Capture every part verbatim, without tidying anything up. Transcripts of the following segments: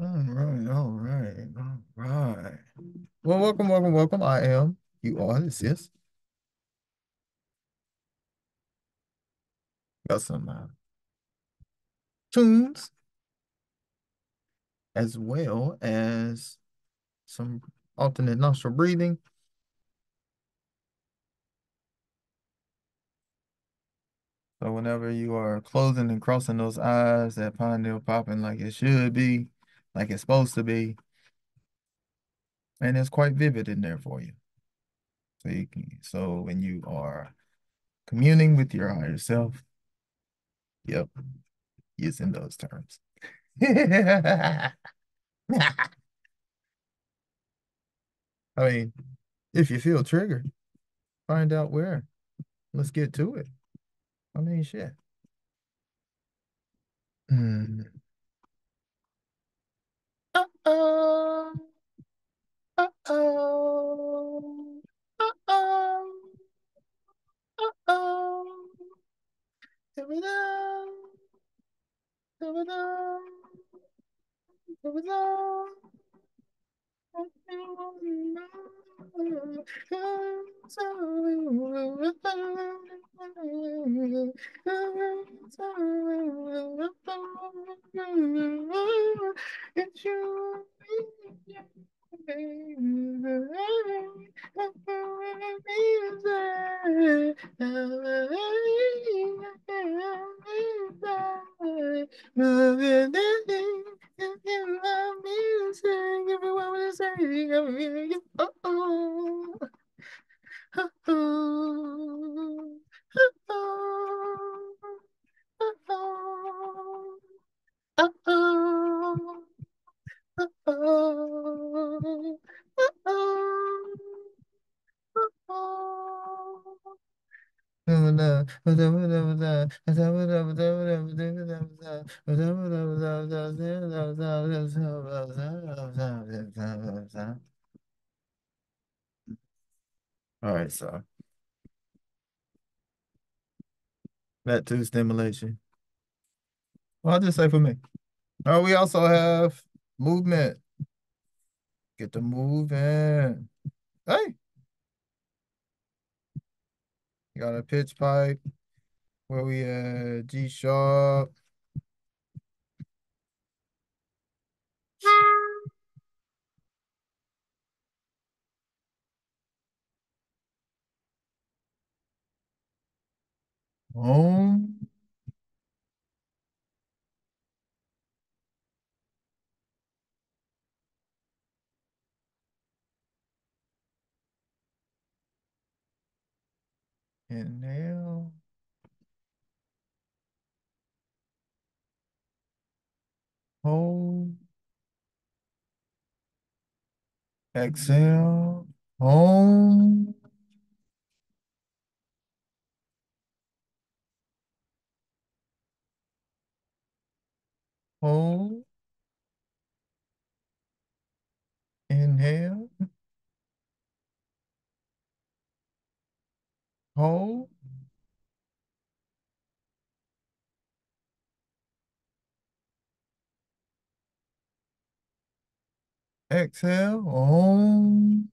All right, all right, all right. Well, welcome, welcome, welcome. I am, you are, this is. Got some uh, tunes as well as some alternate nostril breathing. So whenever you are closing and crossing those eyes, that pineal popping like it should be, like it's supposed to be, and it's quite vivid in there for you. So you can, so when you are communing with your higher self, yep, using those terms. I mean, if you feel triggered, find out where. Let's get to it. I mean, shit. Mm. Uh-oh. Uh-oh. Uh-oh. Uh-oh. Da-ba-da. Da-ba-da. Da-ba-da. It's you. Everyone was saying, oh, oh, oh, oh, oh, oh. Oh, oh, oh, all right, so that too stimulation. Well, I'll just say for me. Oh, we also have movement. Get the moving. Hey, you got a pitch pipe where we at G sharp. Home. Inhale. Hold. Exhale. Home. Hold. Inhale. Hold. Exhale. Home.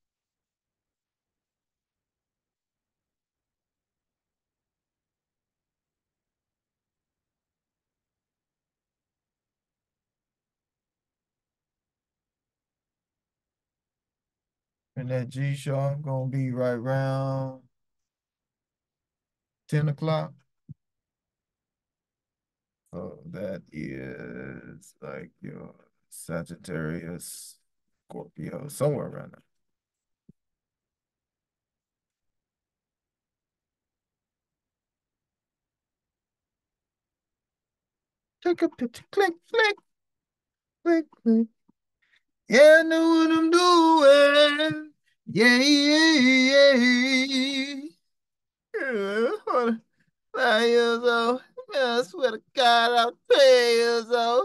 And that G sharp gonna be right around ten o'clock. So that is like your Sagittarius, Scorpio, somewhere around there. Take a picture, click, flick, click, click. Yeah, I know what I'm doing. Yeah, yeah, yeah. Yeah. Nine years old. Man, I swear to God, I'm ten years old.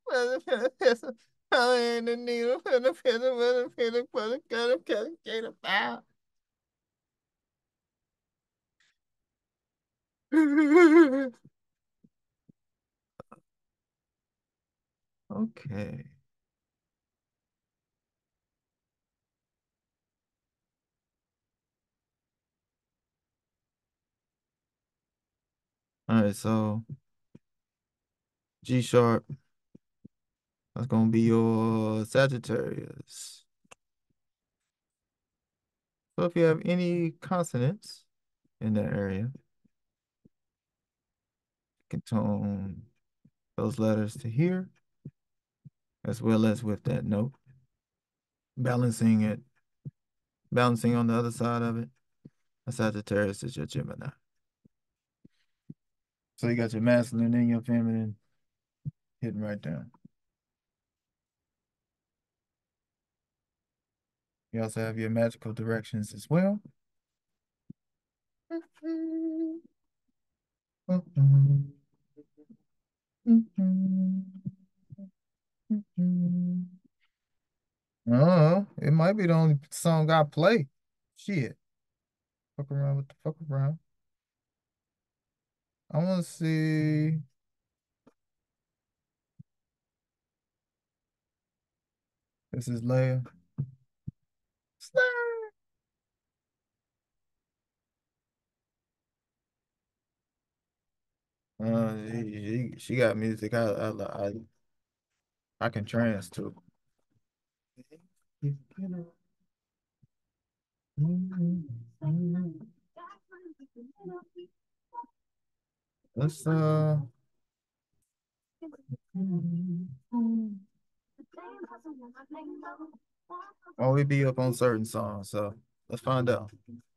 I'm in the needle, and the pencil, and the pencil, and the gun, and the about. Okay. All right, so G sharp, that's gonna be your Sagittarius. So if you have any consonants in that area, you can tone those letters to here, as well as with that note, balancing it, balancing on the other side of it. A Sagittarius is your Gemini. So you got your masculine and your feminine hitting right down. You also have your magical directions as well. Oh, it might be the only song I play. Shit. Fuck around with the fuck around. I want to see. This is Leia. Slay. Uh, she, she, she got music I, I, I, I can trance to. Let's uh oh we be up on certain songs, so let's find out.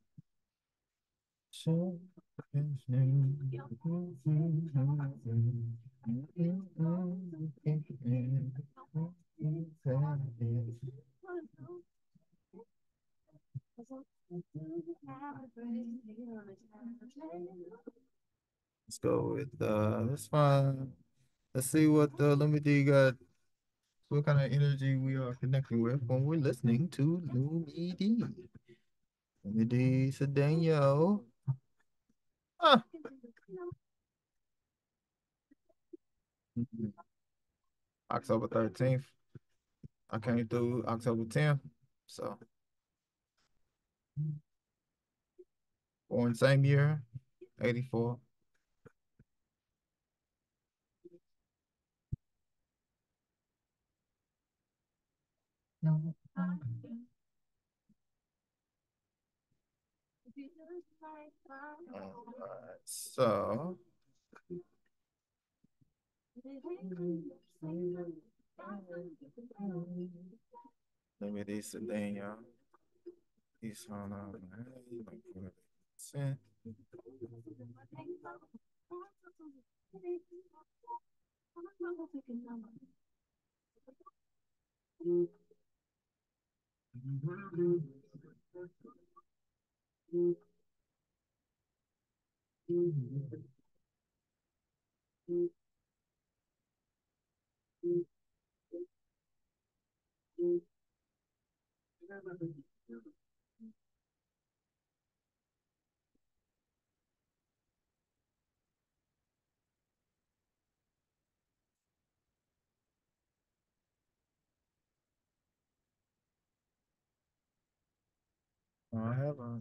Let's go with uh let's find let's see what uh Lumidee got, what kind of energy we are connecting with when we're listening to Lumidee. Lumidee Sedano. Ah. October thirteenth. I came through October tenth. So born same year, eighty-four. All right, so let me do something, y'all. He's on like percent. I have a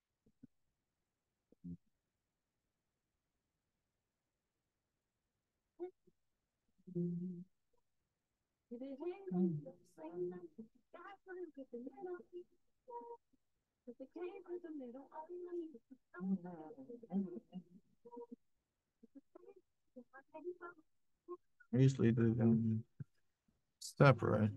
I usually do them separate.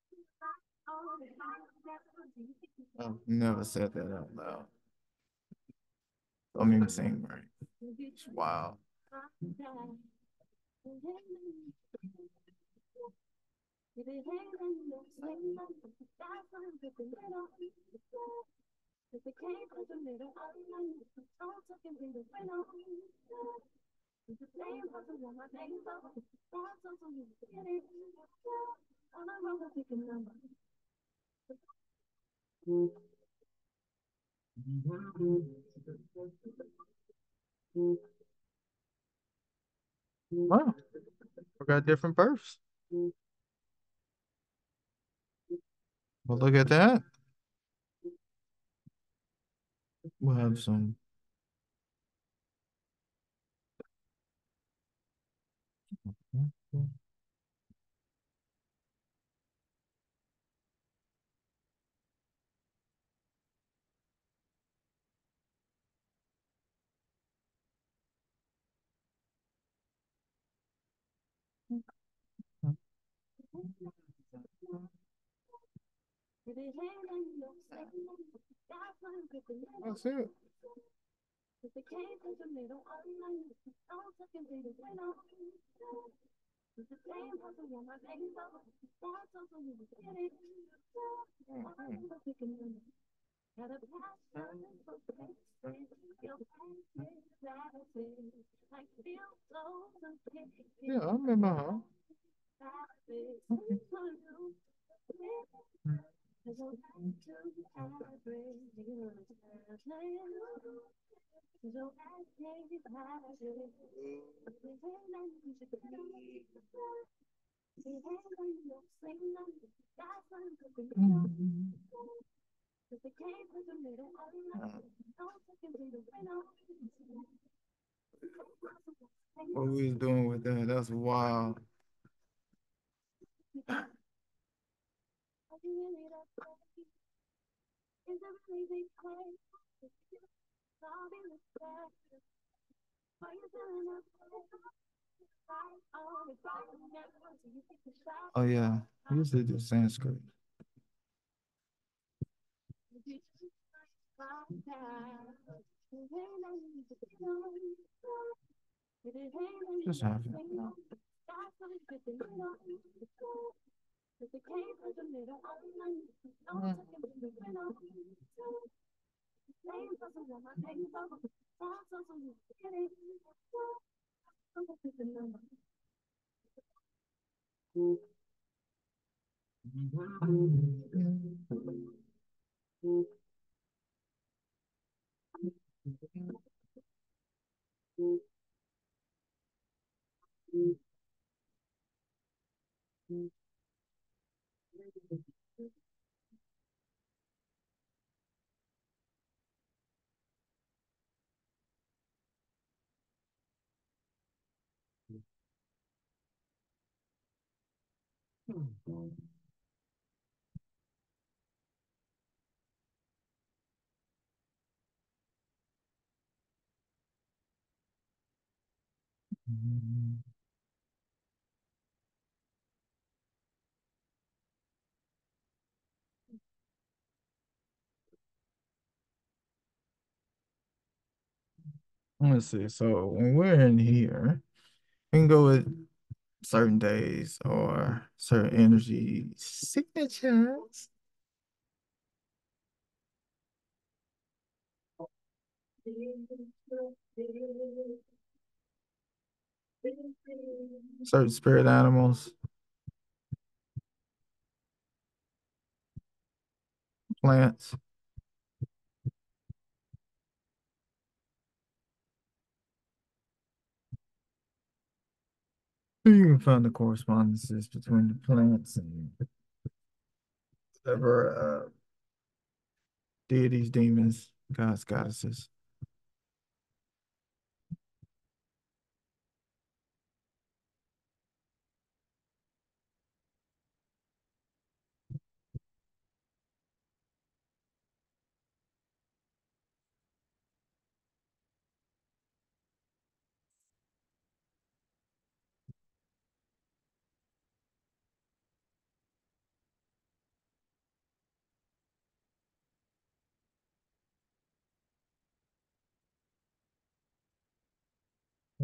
I've never said that out loud. Don't even sing right. It's wild. Wow, we got different births. Well, look at that. We'll have some. That's it. Yeah, I remember her. What we was doing with that? That's wild. Oh yeah, we used to do Sanskrit. Just have it. Let's see. So when we're in here, we can go with certain days or certain energy signatures. Certain spirit animals, plants. You can find the correspondences between the plants and whatever uh, deities, demons, gods, goddesses.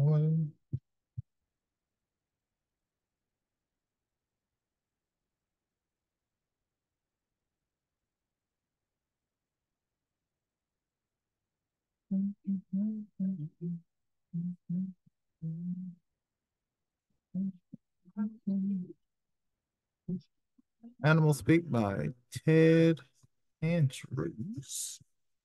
One. Animal Speak by Ted Andrews.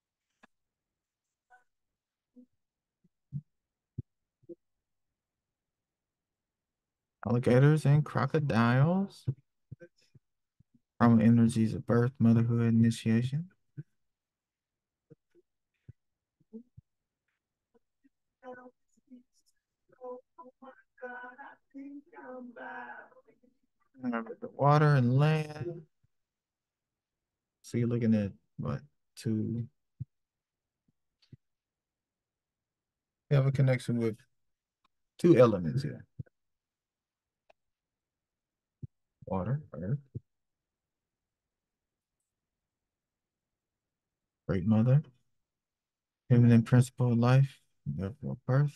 Alligators and crocodiles. Primal energies of birth, motherhood, initiation. The water and land. So you're looking at what? Two. We have a connection with two elements here. Water, earth, great mother, feminine principle of life, therefore birth.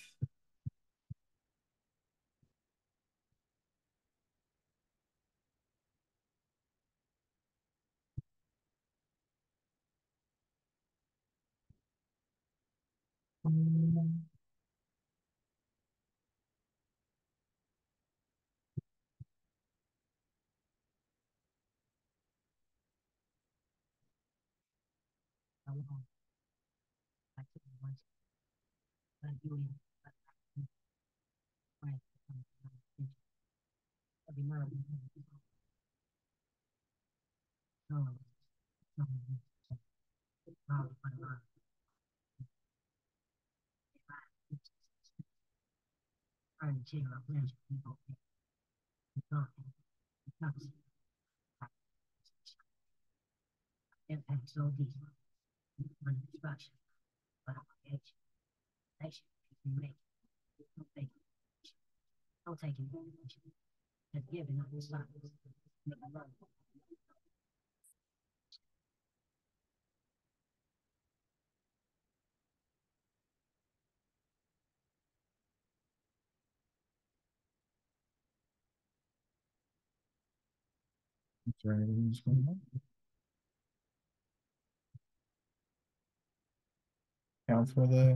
Count for the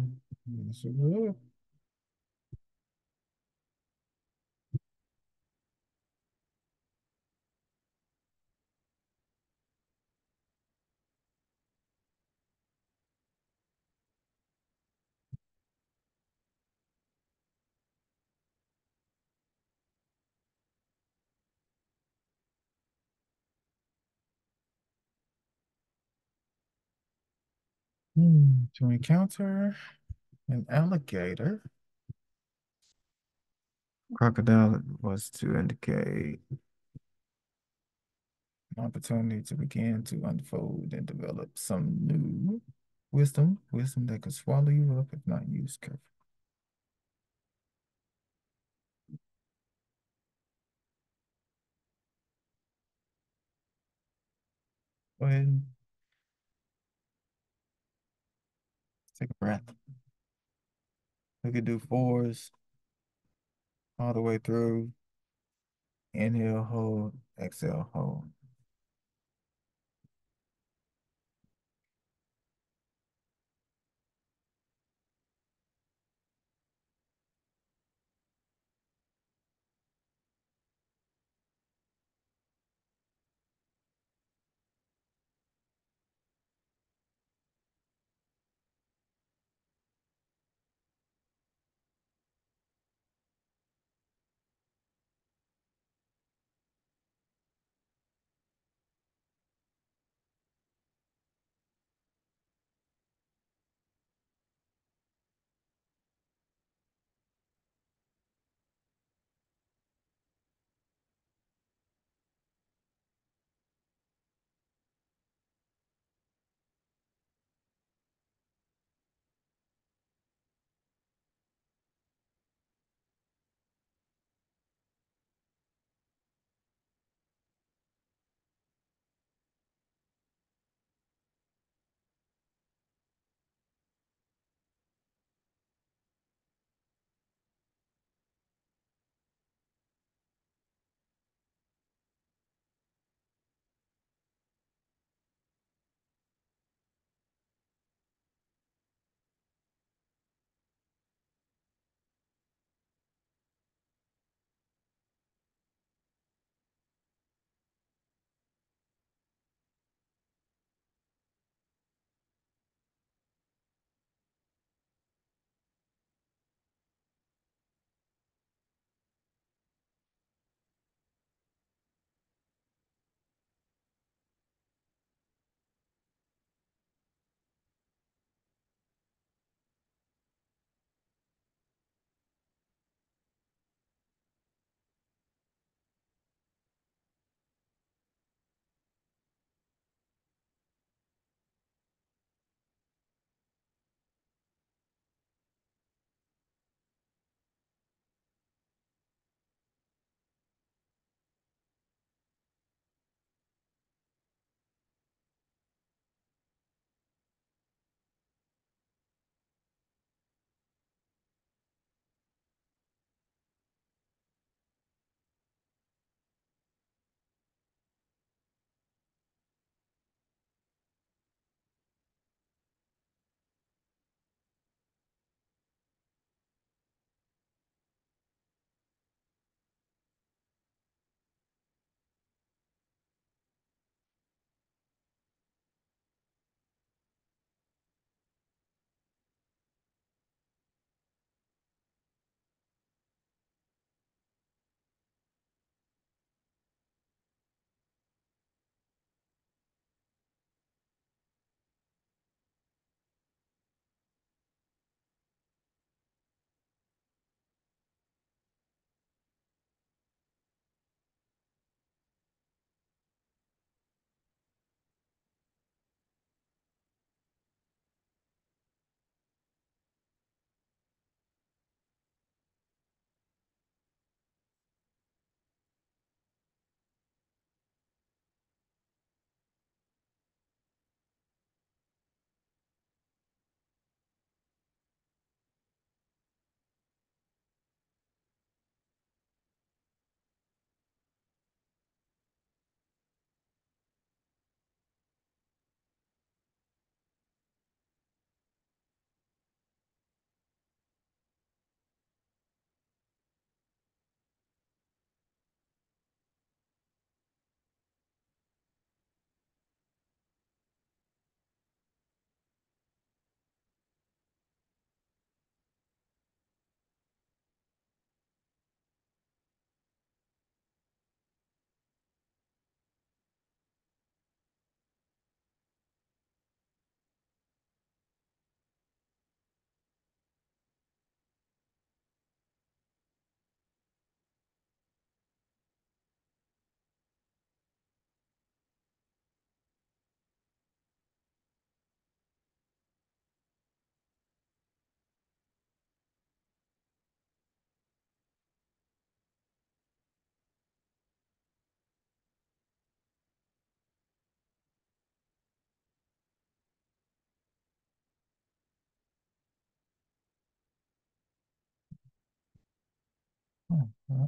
Hmm, to encounter an alligator. Crocodile was to indicate an opportunity to begin to unfold and develop some new wisdom, wisdom that could swallow you up if not used carefully. Go ahead and take a breath. We could do fours all the way through. Inhale, hold, exhale, hold. Oh, oh.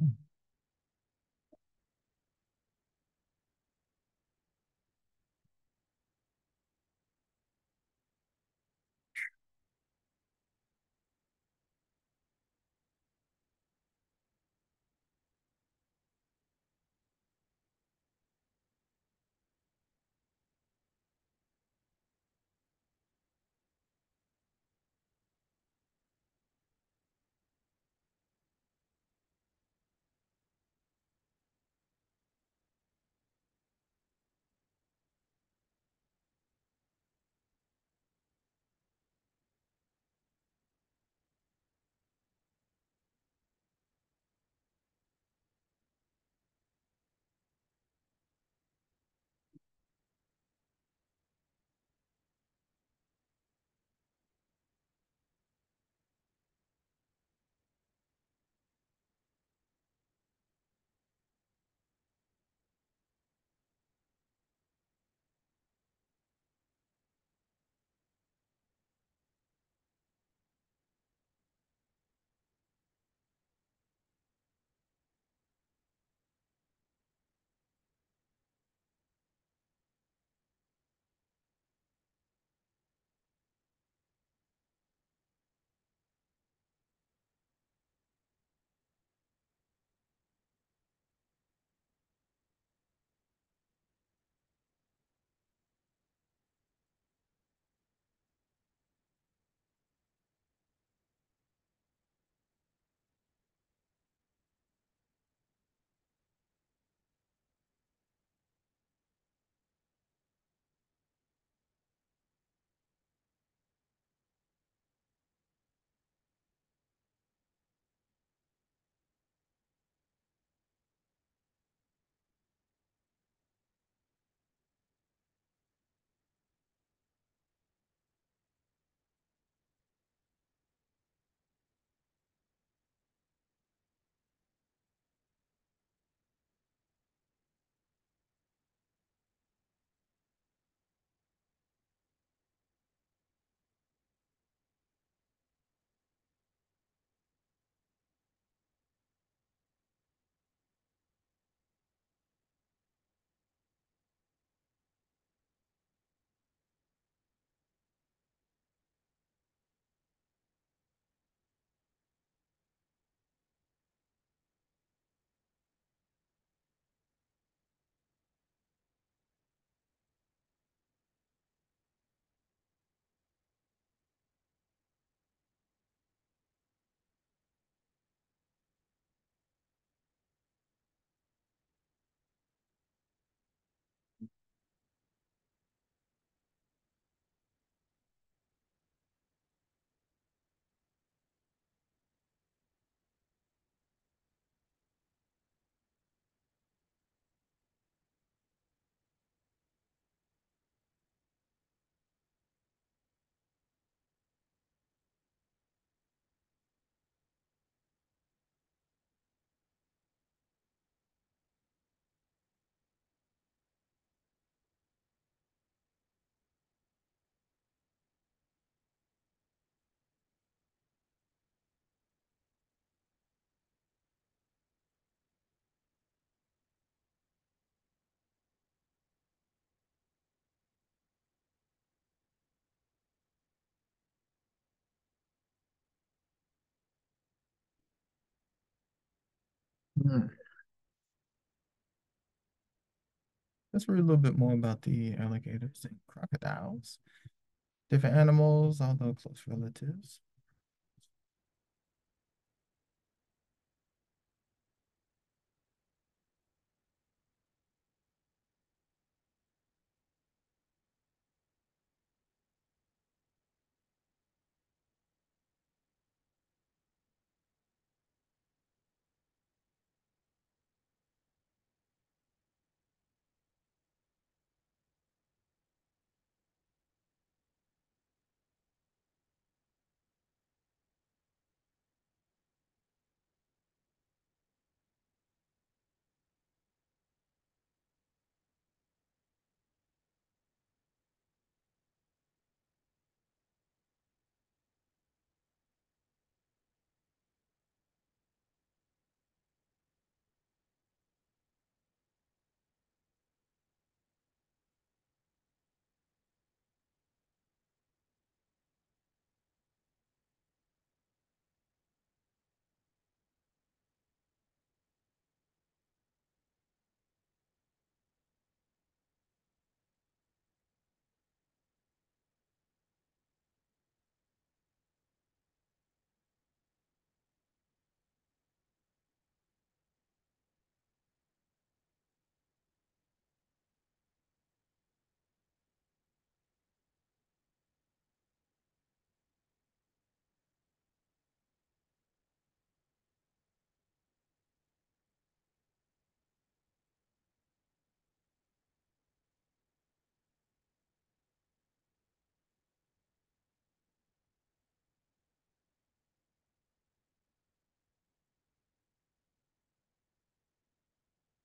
Hmm. Let's read a little bit more about the alligators and crocodiles. Different animals, although close relatives.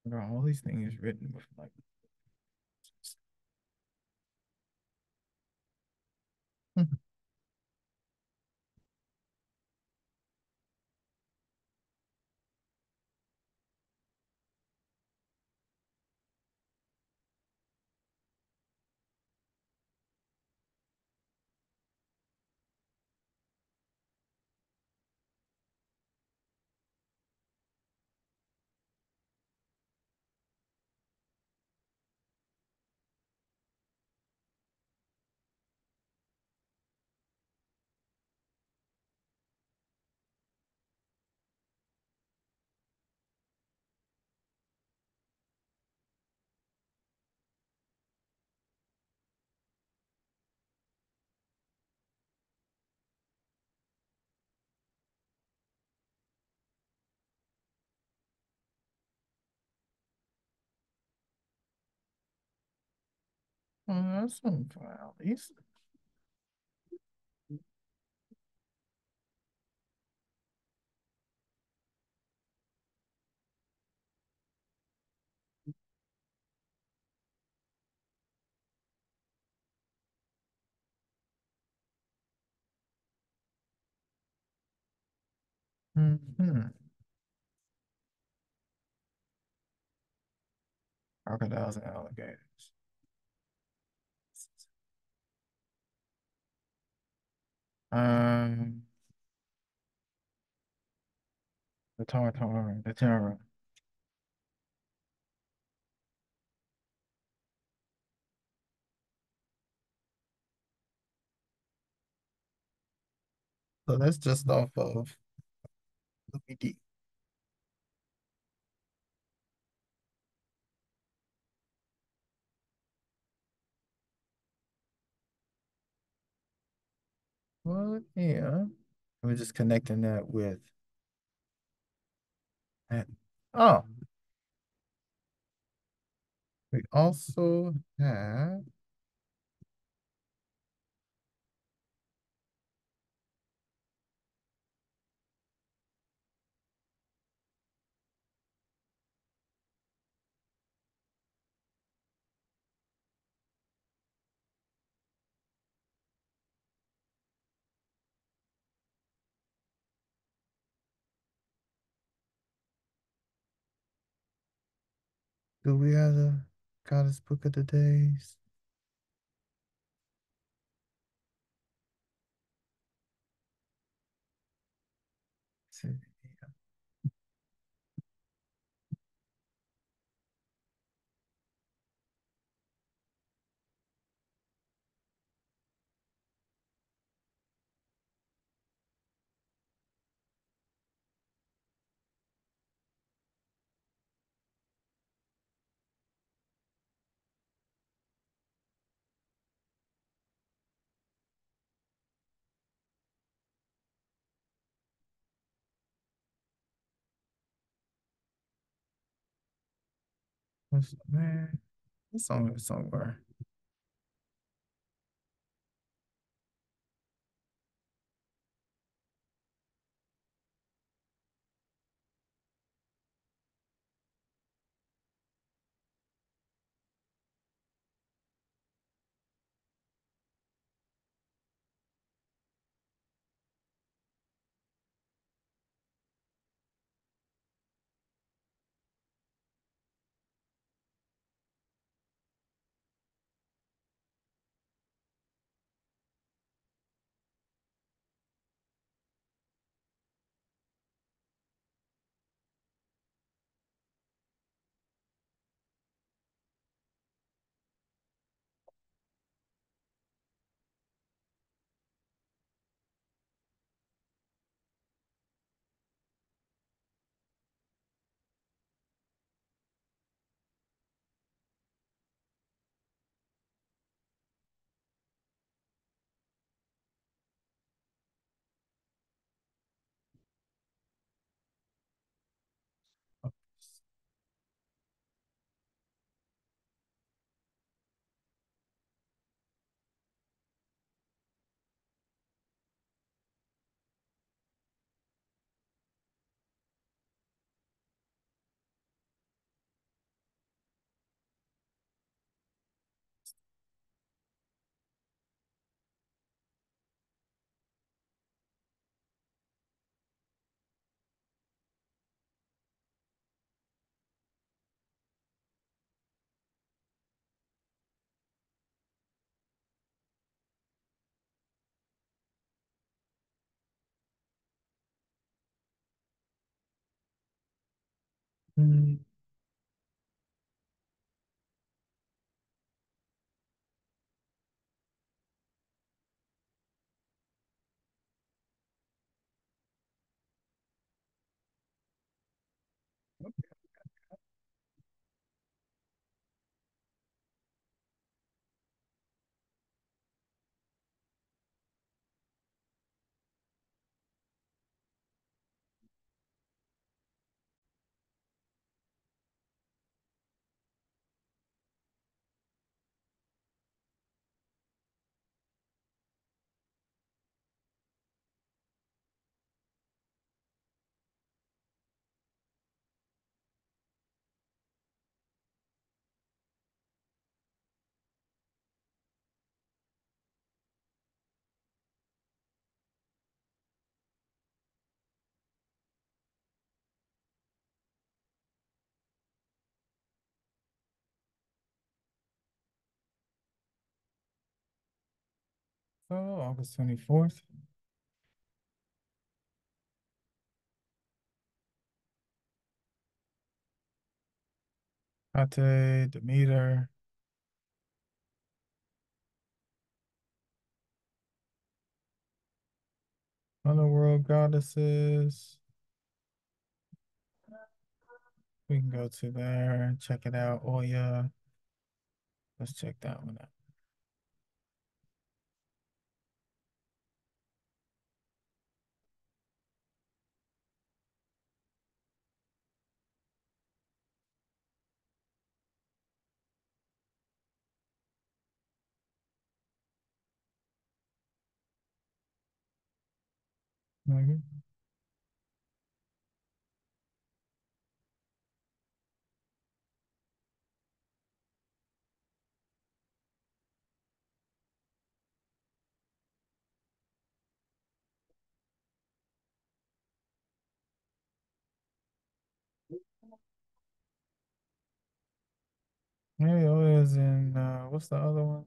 Got all these things written with like. Oh, that's some at least. Mm-hmm. Crocodiles and alligators. Um, the tartar, the terror. So that's just off of Louis D. Well, yeah. We're just connecting that with that. Oh, we also have. Do we have the Goddess Book of the Days? Let's see. What's, man, it's on somewhere. Mm. Oh, August twenty-fourth. Ate, Demeter, Underworld Goddesses. We can go to there, check it out. Oh yeah, let's check that one out. Maybe, maybe oh is in uh, what's the other one?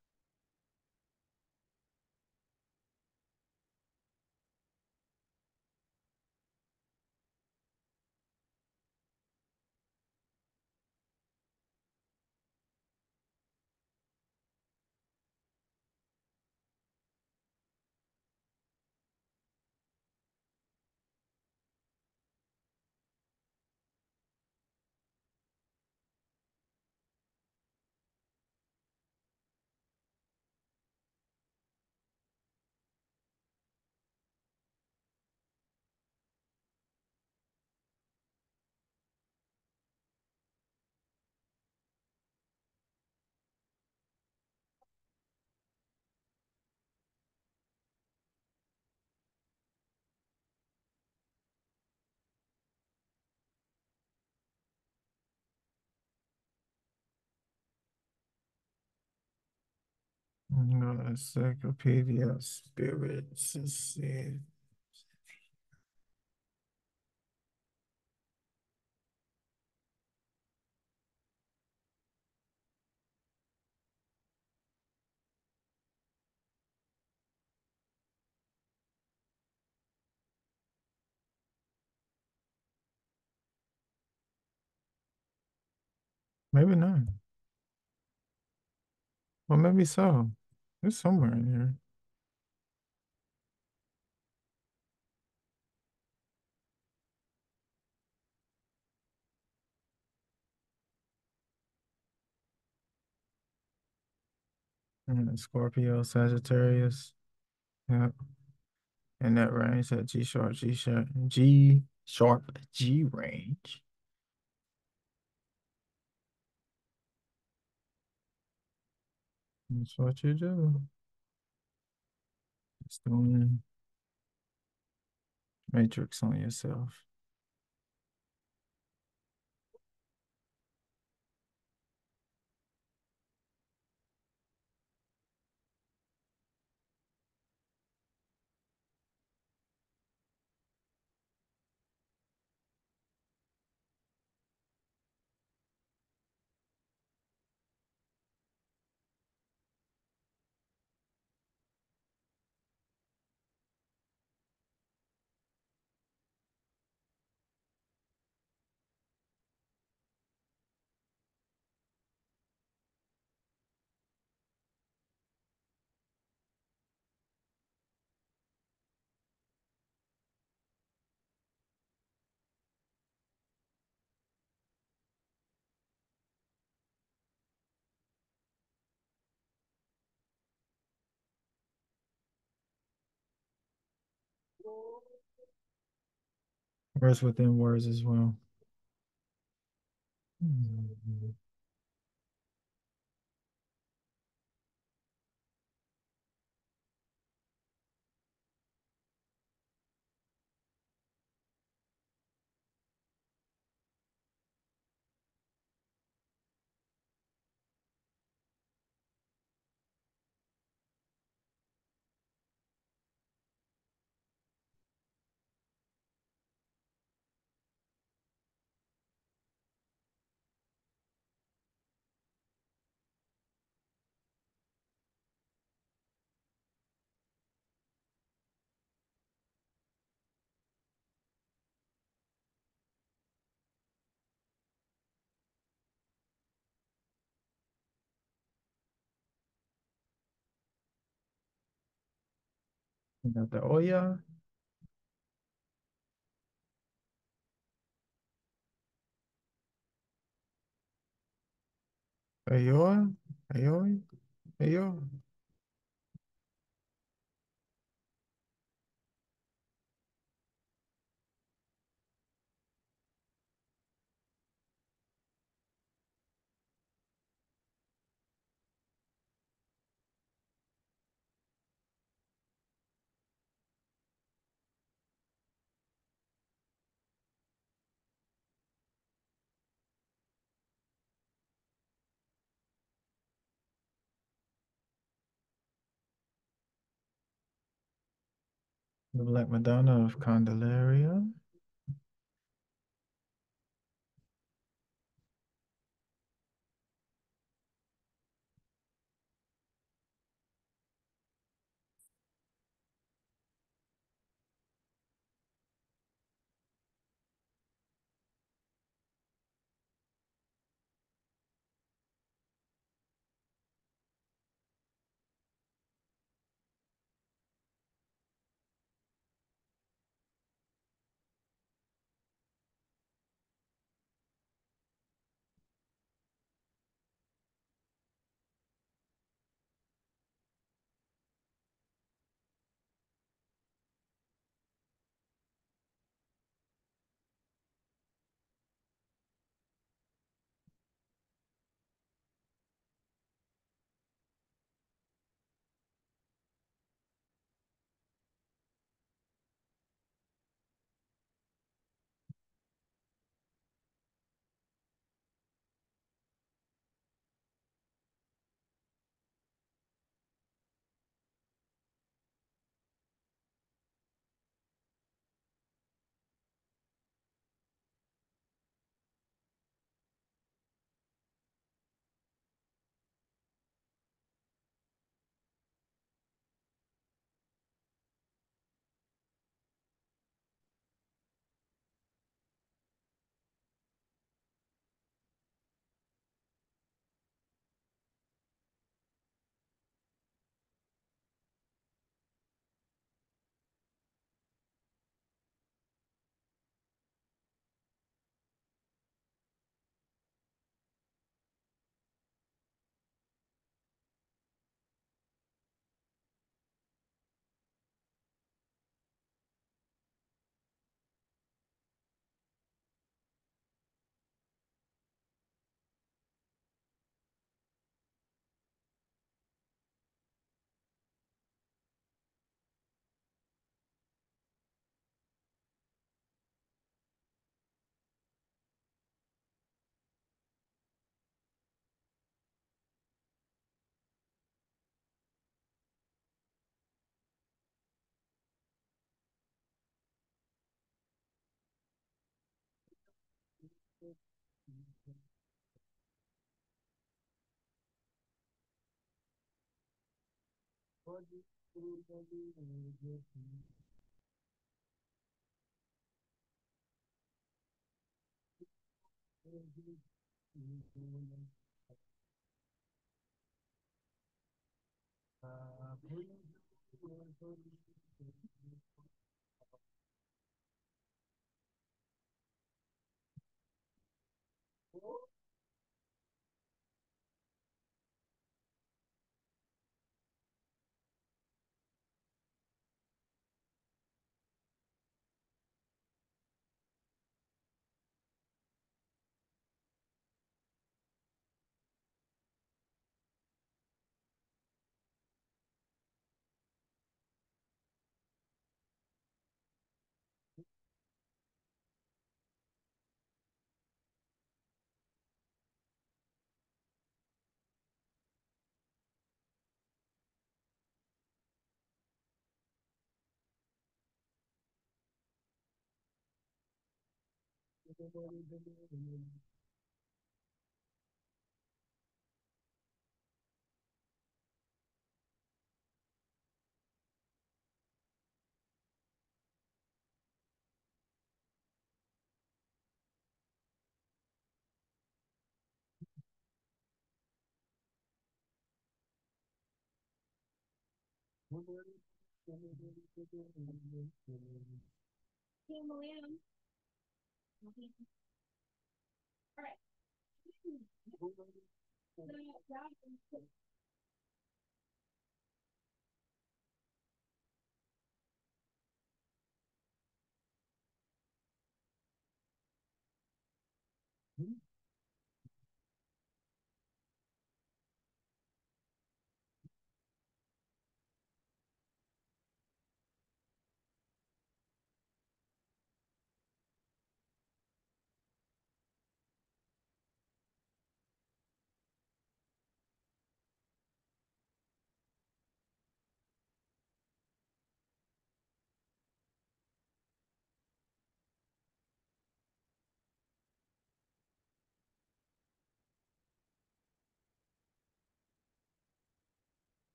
No, Encyclopedia of Spirits. Let's see. Maybe not. Well, maybe so. It's somewhere in here. Mm, Scorpio, Sagittarius. Yep. In that range, that G sharp, G sharp, G sharp, G range. That's what you do. Just doing matrix on yourself. Words within words as well. Mhm. You got the Oya, Ayoa, Ayoi, Ayo. The Black Madonna of Candelaria.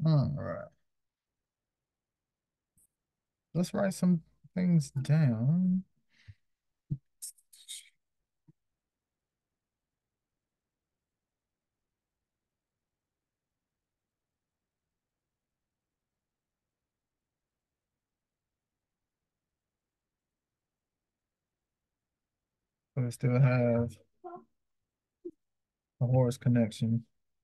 All right. Let's write some things down. We still have a horse connection.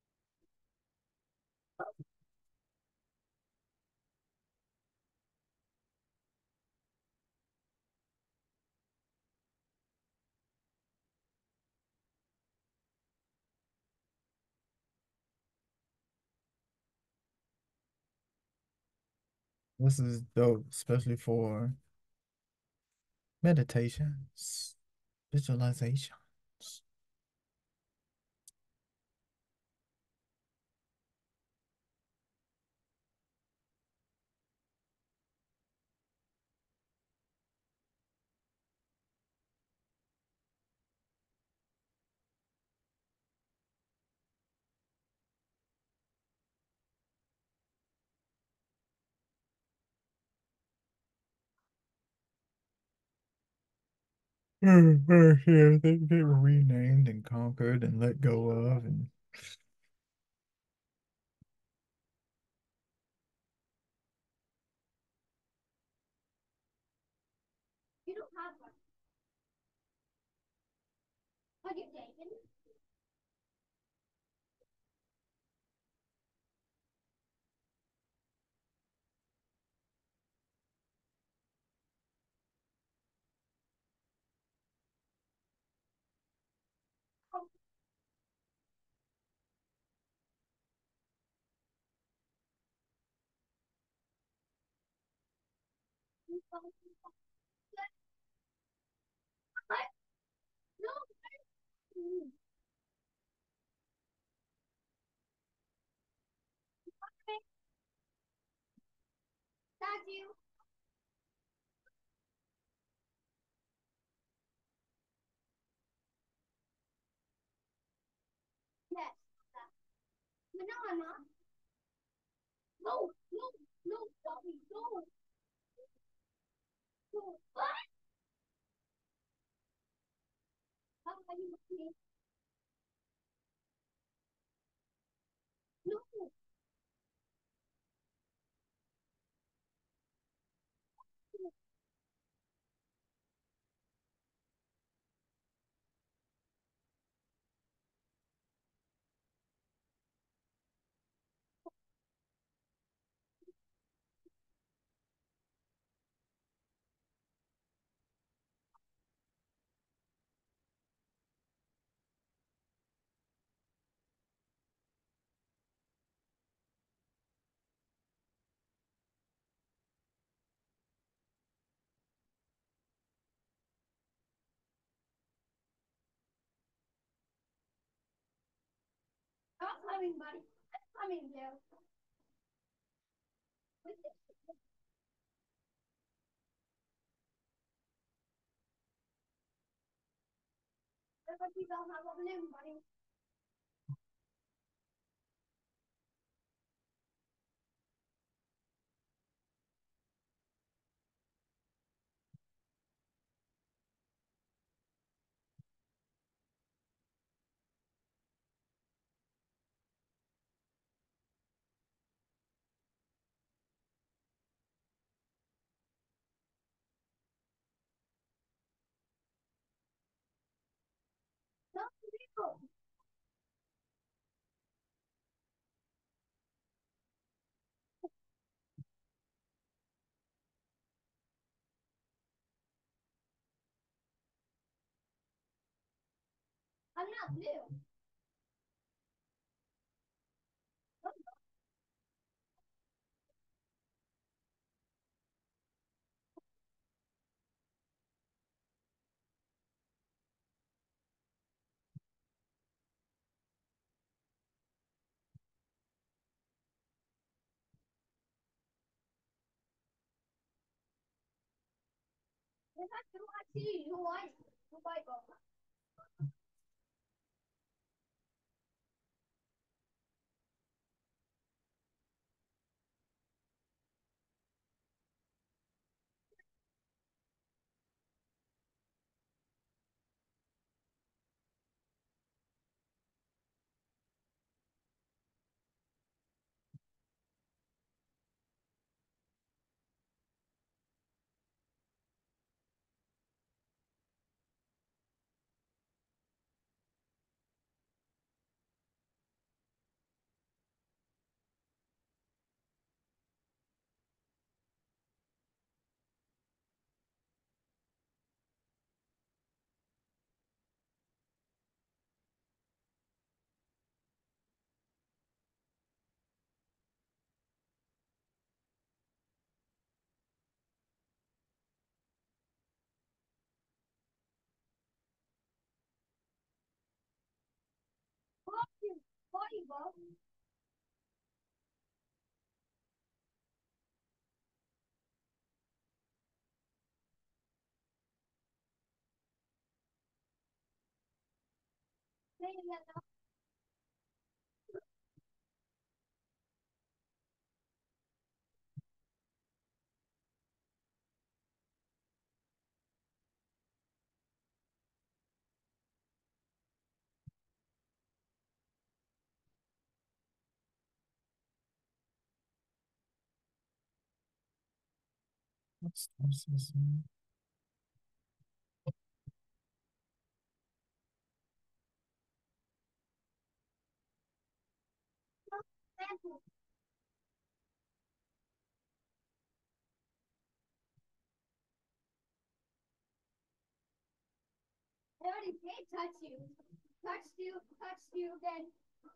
This is dope, especially for meditations, visualizations. Mm, uh, yeah, they, they were renamed and conquered and let go of, and What's this? I already did touch you. Touched you, touched you, then.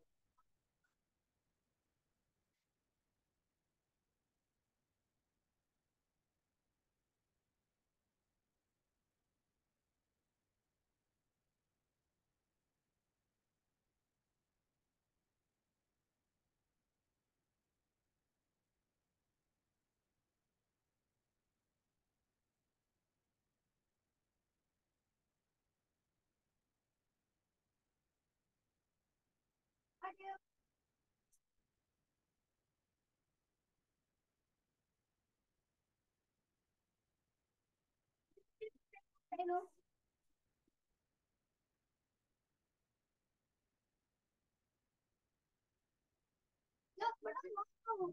I do. I know. No, we're not home.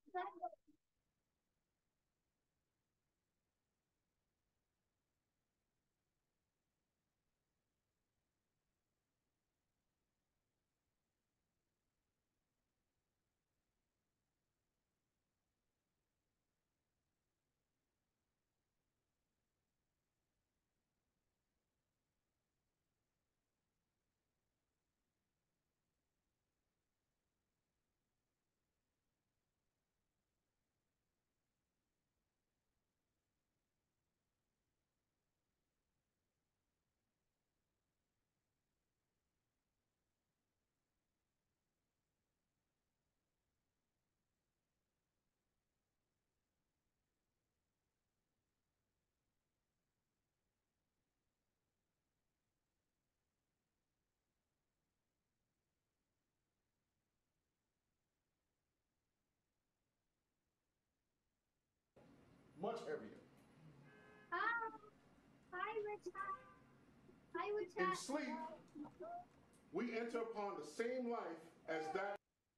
Much heavier. Hi. Hi, Richard. Hi, Richard. In sleep, we enter upon the same life as that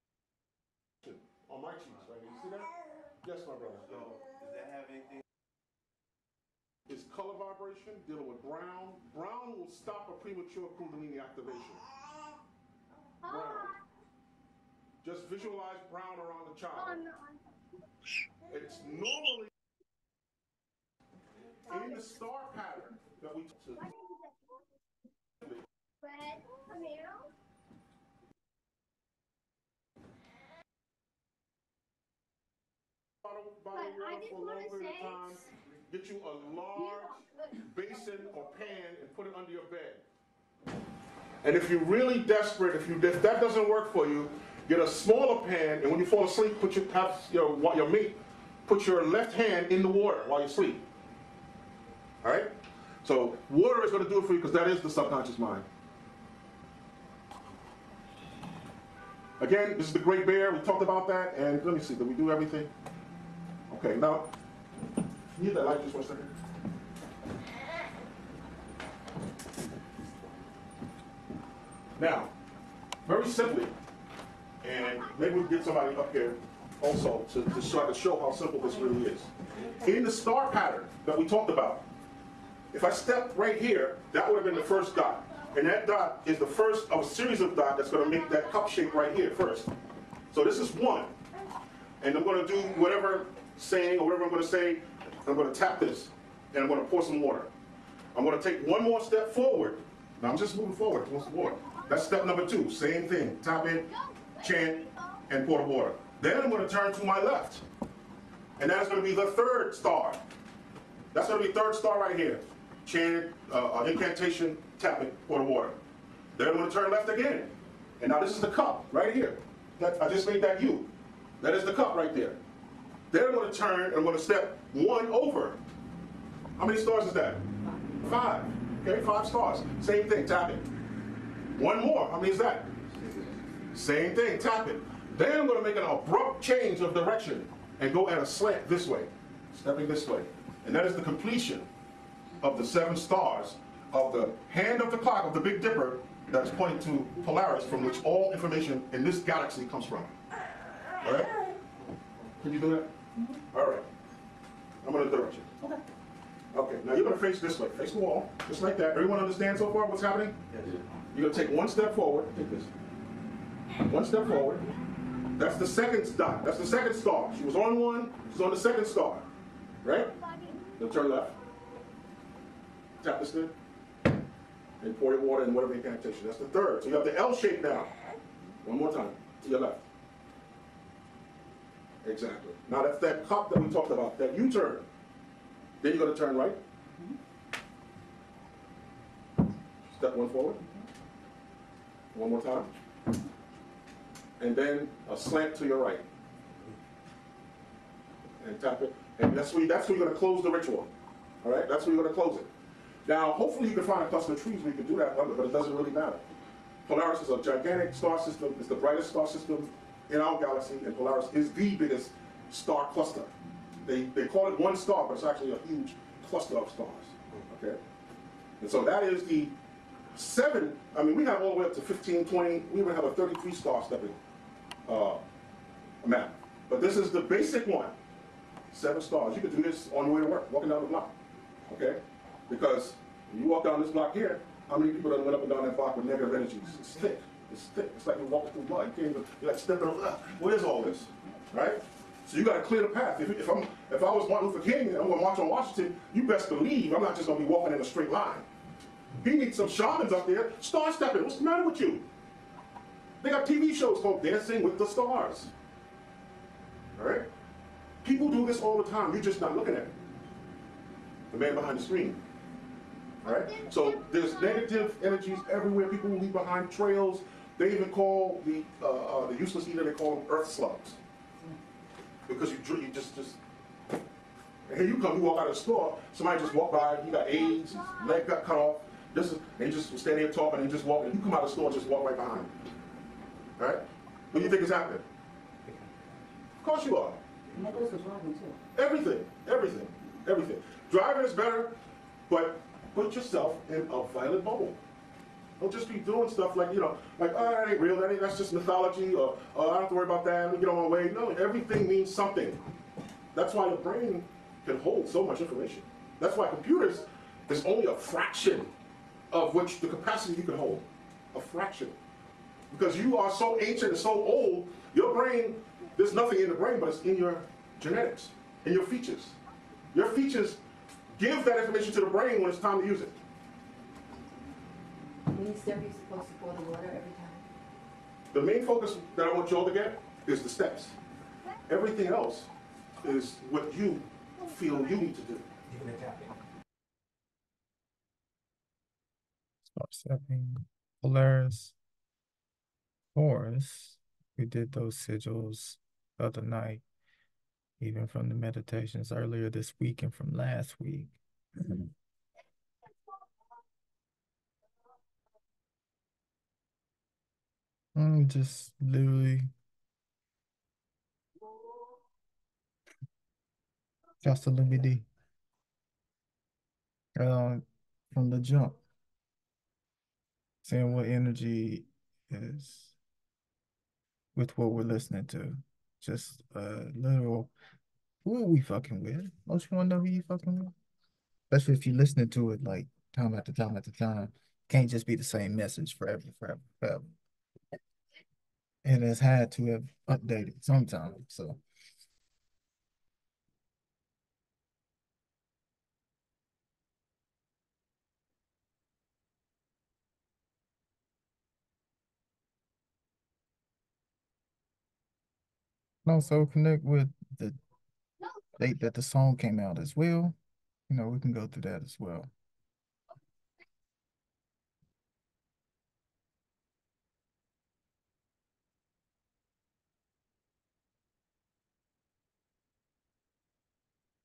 on my cheeks, right? You see that? Yes, my brother. So, does that have anything? Is color vibration, dealing with brown. Brown will stop a premature Kundalini activation. Brown. Just visualize brown around the child. Oh, no. It's normally in the star pattern that we took. Red, tomato. Bottle, But bottle I water just for a long wanna period of say- time. Get you a large basin or pan and put it under your bed. And if you're really desperate, if you if that doesn't work for you, get a smaller pan, and when you fall asleep, put your have your your mate put your left hand in the water while you sleep. All right. So water is going to do it for you because that is the subconscious mind. Again, this is the Great Bear. We talked about that, and let me see. Did we do everything? Okay. Now, you need that light just for a second. Now, very simply, and maybe we can get somebody up here also to, to start to show how simple this really is. In the star pattern that we talked about, if I step right here, that would have been the first dot. And that dot is the first of a series of dots that's going to make that cup shape right here first. So this is one. And I'm going to do whatever saying or whatever I'm going to say. I'm going to tap this, and I'm going to pour some water. I'm going to take one more step forward. Now I'm just moving forward, pour some water. That's step number two, same thing. Tap in, chant, and pour the water. Then I'm going to turn to my left. And that's going to be the third star. That's going to be third star right here. Chant, uh, uh, incantation, tap it, pour the water. Then I'm going to turn left again. And now this is the cup right here. That I just made that U. That is the cup right there. Then I'm going to turn and I'm going to step one over. How many stars is that? Five. Okay, five stars. Same thing, tap it. One more. How many is that? Same thing, tap it. Then I'm going to make an abrupt change of direction and go at a slant this way, stepping this way. And that is the completion of the seven stars of the hand of the clock of the Big Dipper that's pointing to Polaris, from which all information in this galaxy comes from. All right? Can you do that? All right. I'm going to direct you. Okay. Okay, now you're going to face this way. Face the wall, just like that. Everyone understand so far what's happening? Yes. You're going to take one step forward. Take this. One step forward. That's the second dot. That's the second star. She was on one. She's on the second star. Right? You'll turn left. Tap this thing. And pour your water in whatever incantation. That's the third. So you have the L shape now. One more time. To your left. Exactly. Now that's that cup that we talked about, that U-turn. Then you're going to turn right. Step one forward. One more time. And then a slant to your right. And tap it. And that's where, you, that's where you're going to close the ritual. All right? That's where you're going to close it. Now, hopefully you can find a cluster of trees where you can do that under, but it doesn't really matter. Polaris is a gigantic star system. It's the brightest star system in our galaxy, and Polaris is the biggest star cluster. They, they call it one star, but it's actually a huge cluster of stars. Okay? And so that is the seven, I mean, we have all the way up to fifteen, twenty, we even have a thirty-three star stepping uh, map. But this is the basic one, seven stars. You could do this on your way to work, walking down the block. Okay? Because when you walk down this block here, how many people that went up and down that block with negative energies? It's thick. It's thick. It's like you're walking through mud. You can't even, you're like stepping over. Uh, where's all this? Right? So you got to clear the path. If, if, I'm, if I was Martin Luther King and I'm going to march on Washington, you best believe I'm not just going to be walking in a straight line. He needs some shamans up there. Star stepping. What's the matter with you? They got T V shows called Dancing with the Stars. All right? People do this all the time. You're just not looking at it. The man behind the screen. All right? So there's negative energies everywhere. People leave behind trails. They even call the uh, uh, the useless eater, they call them earth slugs. Because you, you just, just, and here you come, you walk out of the store, somebody just walked by, he got AIDS, his leg got cut off, this is, and he just was standing there talking, and he just walked, and you come out of the store and just walk right behind him. All right? What do you think is happening? Of course you are. And that goes for driving too. Everything, everything, everything. Driving is better, but put yourself in a violet bubble. Don't just be doing stuff like, you know, like, oh, that ain't real, that ain't, that's just mythology, or oh, I don't have to worry about that, let me get on my way. No, everything means something. That's why the brain can hold so much information. That's why computers is only a fraction of which the capacity you can hold. A fraction. Because you are so ancient and so old, your brain, there's nothing in the brain, but it's in your genetics, in your features. Your features give that information to the brain when it's time to use it. How many steps are you supposed to pour the water every time? The main focus that I want you all to get is the steps. Everything else is what you feel you need to do. Start stepping. Polaris. Taurus. We did those sigils the other night, even from the meditations earlier this week and from last week. Mm, just literally just a little bit uh, from the jump, seeing what energy is with what we're listening to. Just a little, who are we fucking with? Don't you want to know who you fucking with? Especially if you're listening to it like time after time after time. Can't just be the same message forever, forever, forever. It has had to have updated sometime. So also connect with the date that the song came out as well. You know, we can go through that as well.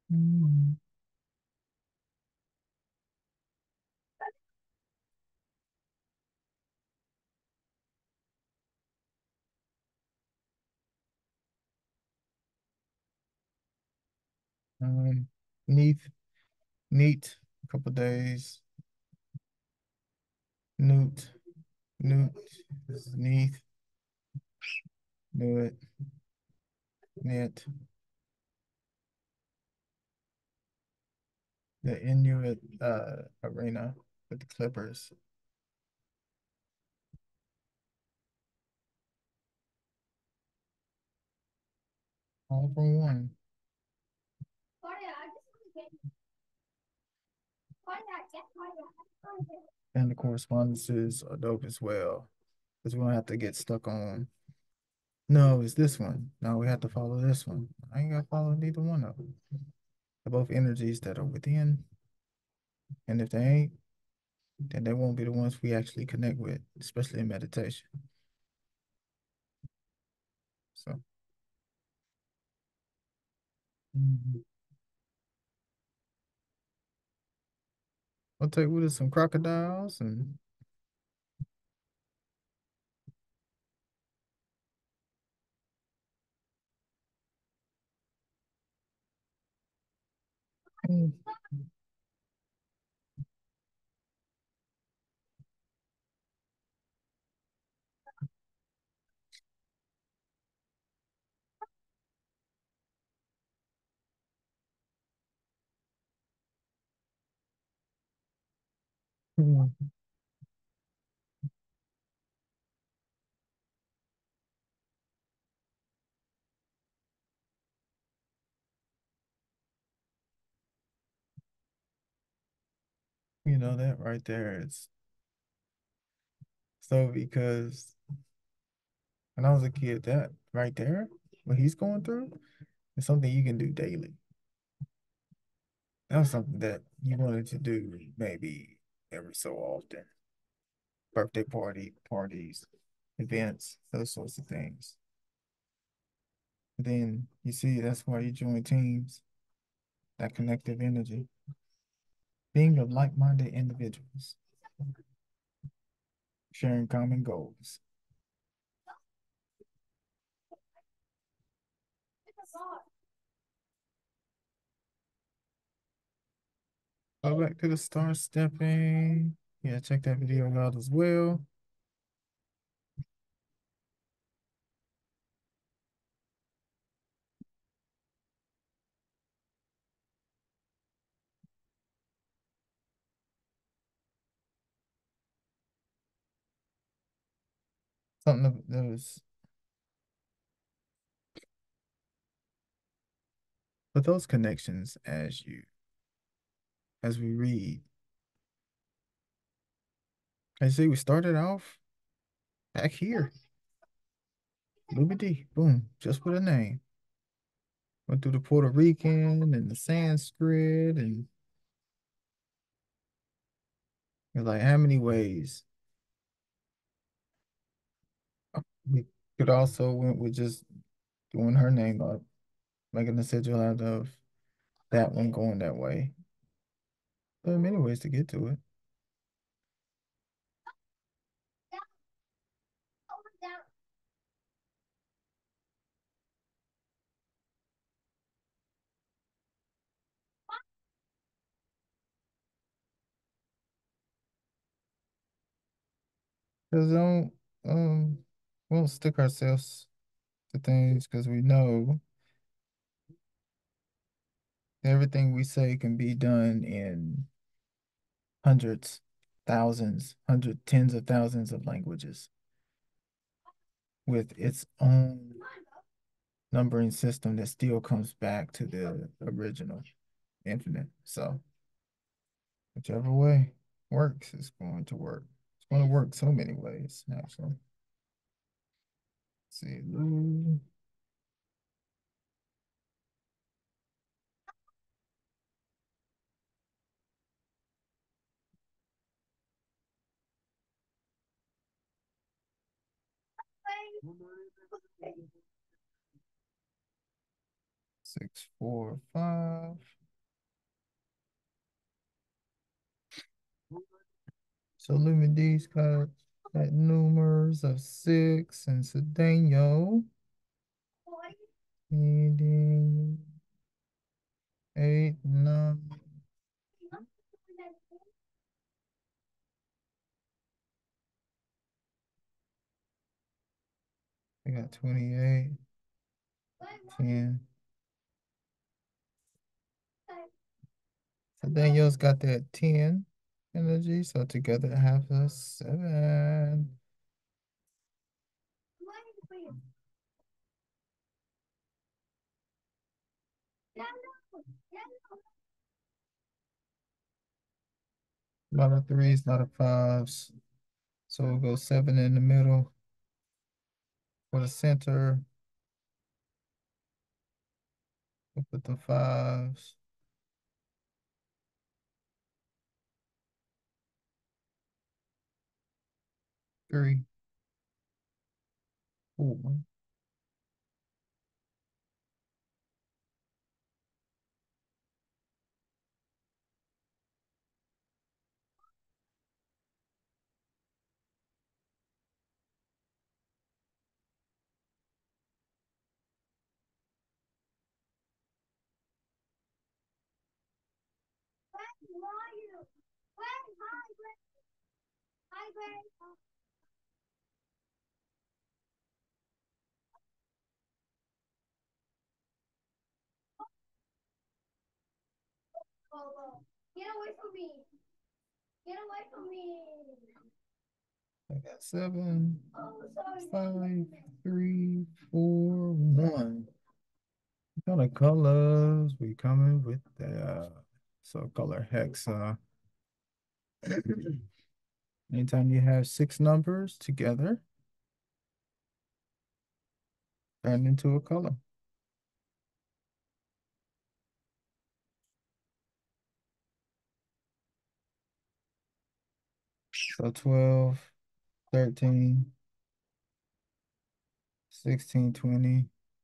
Mm. Um, neat, neat. A couple days. Newt, Newt, neath, Newt, knit. The Inuit uh arena with the Clippers. All for one. And the correspondences are dope as well. Because we don't have to get stuck on, no, it's this one. No, we have to follow this one. I ain't got to follow neither one of them. They're both energies that are within. And if they ain't, then they won't be the ones we actually connect with, especially in meditation. So, mhm. I'll take with us some crocodiles and mm, mm, you know, that right there is so because when I was a kid, that right there, what he's going through, is something you can do daily. That was something that you wanted to do maybe every so often. Birthday party, parties, events, those sorts of things. Then you see that's why you join teams, that connective energy, being of like-minded individuals, sharing common goals. Go back to the star stepping. Yeah, check that video out as well. Something that was, but those connections as you, as we read, I see we started off back here. Ruby D, boom, just with a name. Went through the Puerto Rican and the Sanskrit, and it's like how many ways? We could also went with just doing her name up, making a sigil out of that one going that way. There are many ways to get to it. Because don't um we won't stick ourselves to things because we know everything we say can be done in hundreds, thousands, hundred, tens of thousands of languages with its own numbering system that still comes back to the original infinite. So whichever way works is going to work. It's going to work so many ways, actually. Let's see, Lou, six, four, five. So Lumen D's got got numerals of six and Cedeno. And then eight, nine. We got twenty-eight, ten. Cedeno's got that ten energy, so together it has a seven. A lot of threes, a lot of fives. So we'll go seven in the middle for the center. We'll put the fives. Three, four. Get away from me! Get away from me! I got seven, Oh, sorry. five, three, four, one. What kind of colors we coming with there? So color hexa. Anytime you have six numbers together, turn into a color. So twelve, thirteen, sixteen, twenty.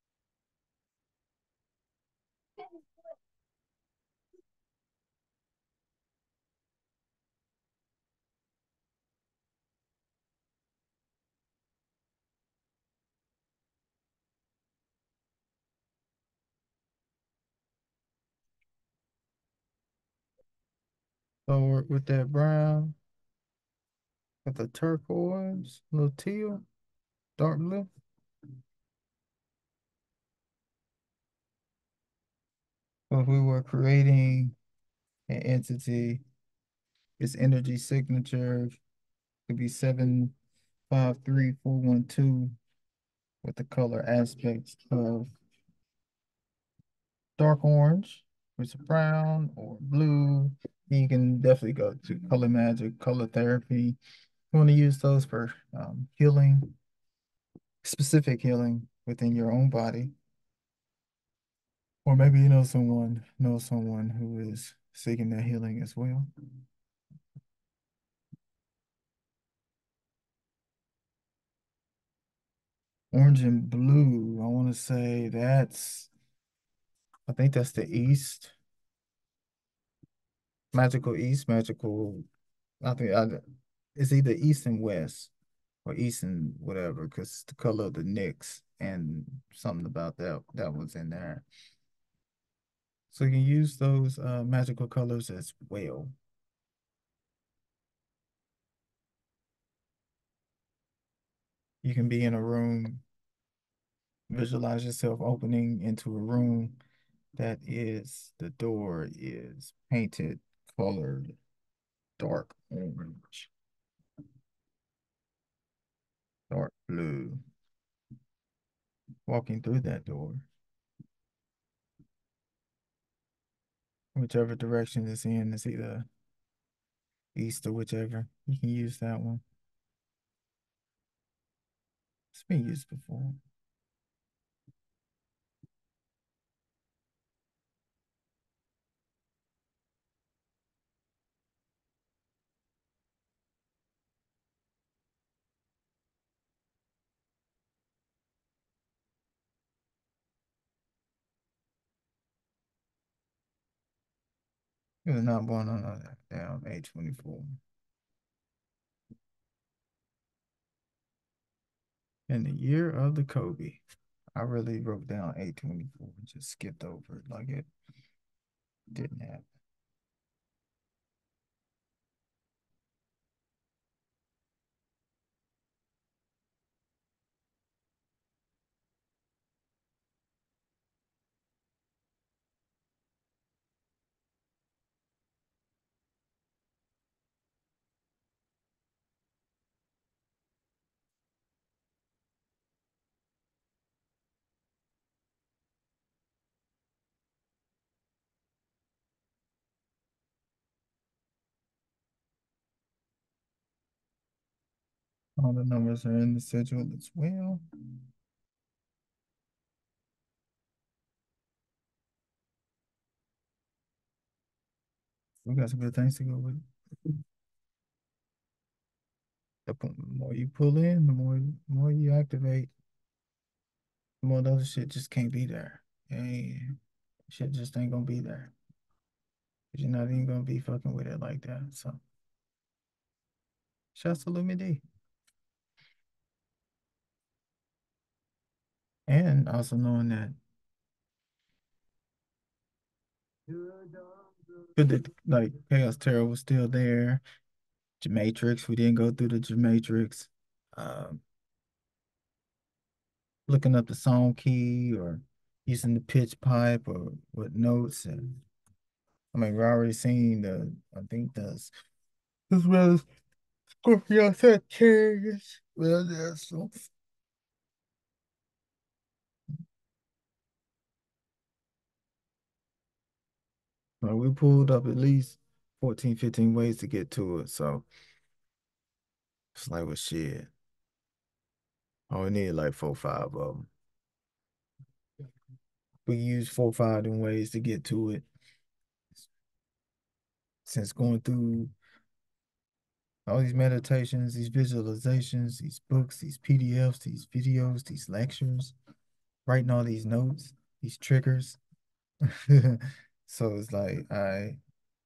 So we're- with that brown, with the turquoise, little teal, dark blue. So if we were creating an entity, its energy signature could be seven, five, three, four, one, two, with the color aspects of dark orange, which is brown or blue. You can definitely go to color magic, color therapy. You want to use those for um, healing, specific healing within your own body. Or maybe you know someone, know someone who is seeking that healing as well. Orange and blue, I want to say that's, I think that's the East. Magical East, magical, I think I, it's either East and West or East and whatever, because the color of the Knicks and something about that that was in there. So you can use those uh, magical colors as well. You can be in a room, visualize yourself opening into a room that is, the door is painted, colored dark orange, dark blue. Walking through that door, whichever direction it's in, it's either east or whichever. You can use that one. It's been used before. It was not born on that damn A twenty-four. In the year of the Kobe. I really wrote down eight twenty-four and just skipped over it like it didn't happen. All the numbers are in the schedule as well. We got some good things to go with. The more you pull in, the more the more you activate, the more the other shit just can't be there. And shit just ain't gonna be there. You're not even gonna be fucking with it like that. So shouts to Lumi D. And also knowing that good that like Chaos Terror was still there. Gematrix, we didn't go through the Gematrix. Um, looking up the song key or using the pitch pipe or with notes and I mean we're already seeing the I think the as well as Scorpio Sagittarius. Well there's so well, we pulled up at least fourteen, fifteen ways to get to it. So it's like well shit. Oh, we need like four, five of them. We use four, five different ways to get to it. Since going through all these meditations, these visualizations, these books, these P D Fs, these videos, these lectures, writing all these notes, these triggers. So it's like I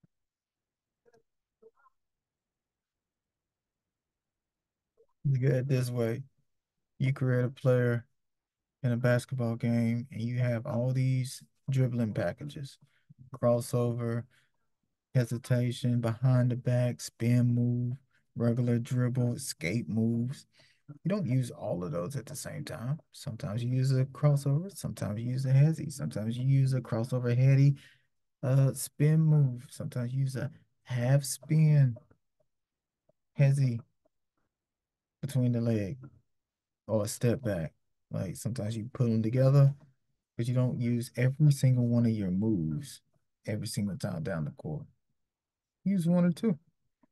look at it this way. You create a player in a basketball game and you have all these dribbling packages, crossover, hesitation, behind the back, spin move, regular dribble, escape moves. You don't use all of those at the same time. Sometimes you use a crossover, sometimes you use a hezzy, sometimes you use a crossover heady uh spin move, sometimes you use a half spin hezzy between the leg or a step back. Like sometimes you put them together, but you don't use every single one of your moves every single time down the court. Use one or two.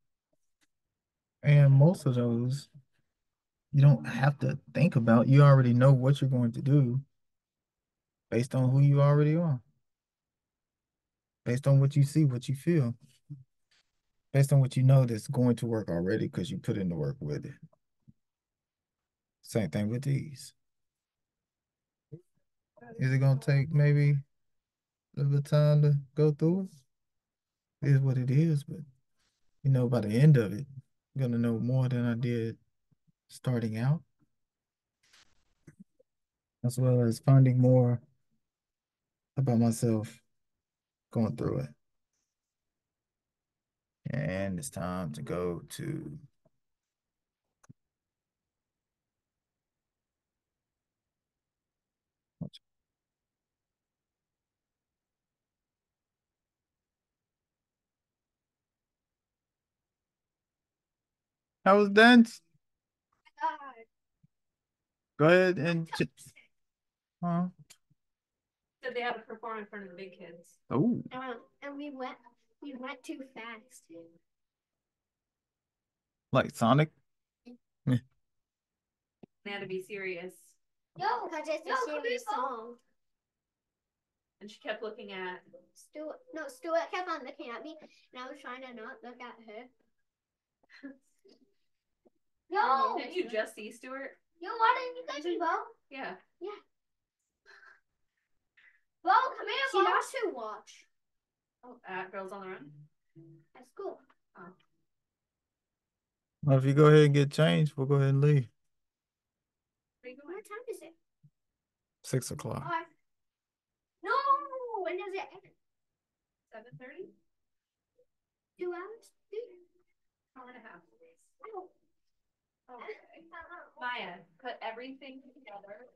And most of those you don't have to think about. You already know what you're going to do based on who you already are, based on what you see, what you feel, based on what you know that's going to work already because you put in the work with it. Same thing with these. Is it going to take maybe a little bit of time to go through it? It is what it is, but you know, by the end of it, I'm going to know more than I did starting out, as well as finding more about myself going through it. And it's time to go to I was done. Go ahead and ch- huh? Said they had to perform in front of the big kids. Oh, Um, and we went, we went too fast. like Sonic. Eh, They had to be serious. No, because it's a serious song. And she kept looking at Stuart. No, Stuart kept on looking at me, and I was trying to not look at her. No. Didn't you just see Stuart? You wanted you guys to Bo? Yeah. Yeah. Bo, come here, Bo. She has to watch. Oh, at Girls on the Run? At school. Oh. Well, if you go ahead and get changed, we'll go ahead and leave. Six o'clock. Bye. No, when does it end? Seven thirty. Two hours. Hour and a half. Oh. Okay. Maya, put everything together.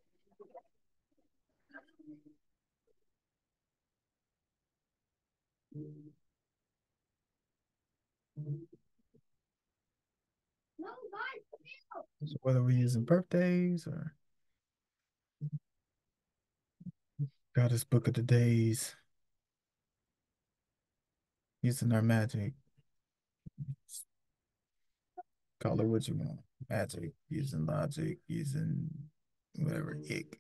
No, Maya. So whether we're using birthdays or Goddess Book of the Days, using our magic. Call it what you want. Magic, using logic, using whatever ick.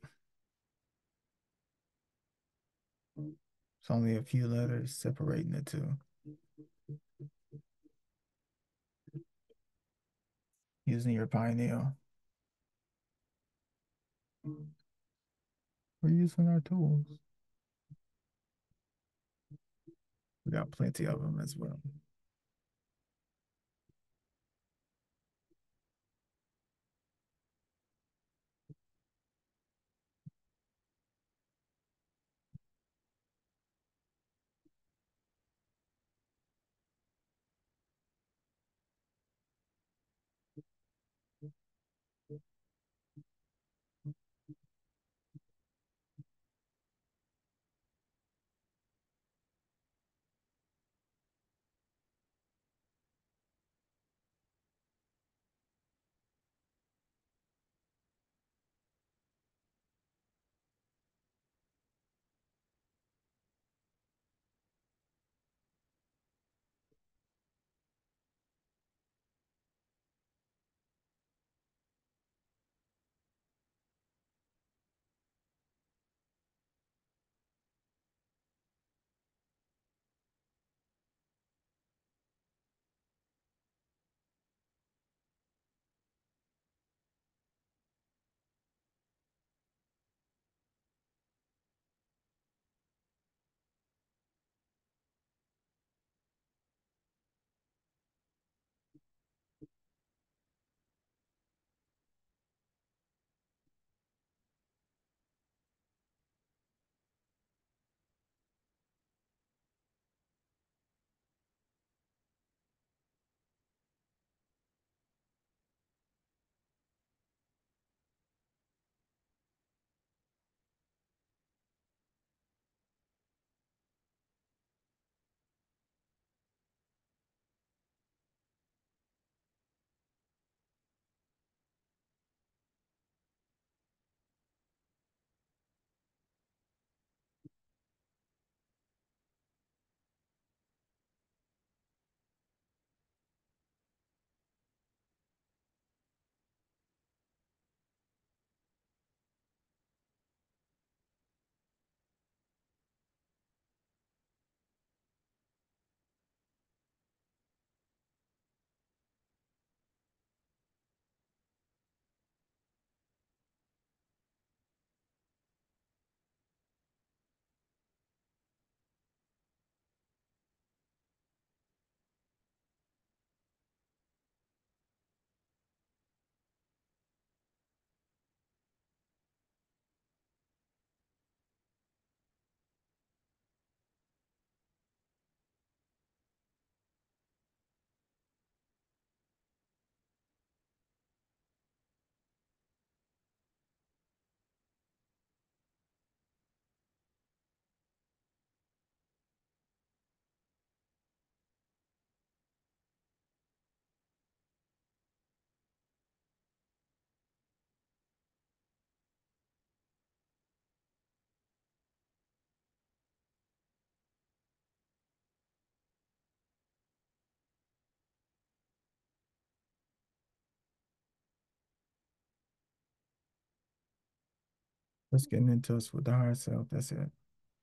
It's only a few letters separating the two. Using your pineal. We're using our tools. We got plenty of them as well. Let's get in touch with the higher self. That's it.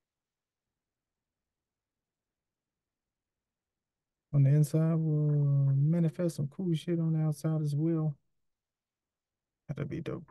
On the inside, we'll manifest some cool shit on the outside as well. That'd be dope.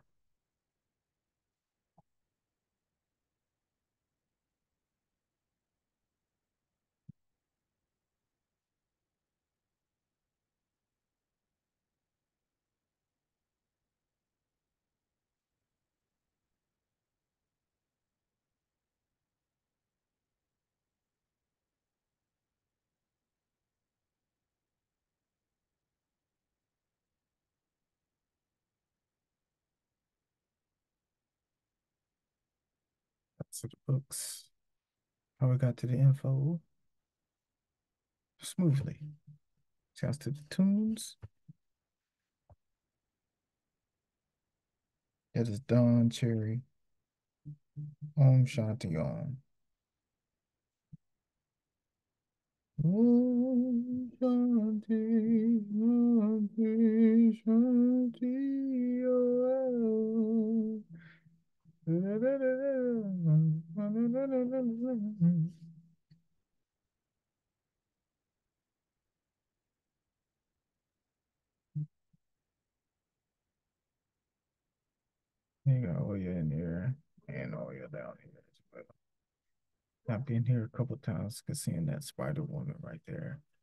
To the books. How we got to the info smoothly. Shouts to the tunes. That is Don Cherry. Om Shanti Om. Om Shanti, Shanti, Shanti Om. You got oil in there and oil down here as well. I've been here a couple times because seeing that Spider Woman right there.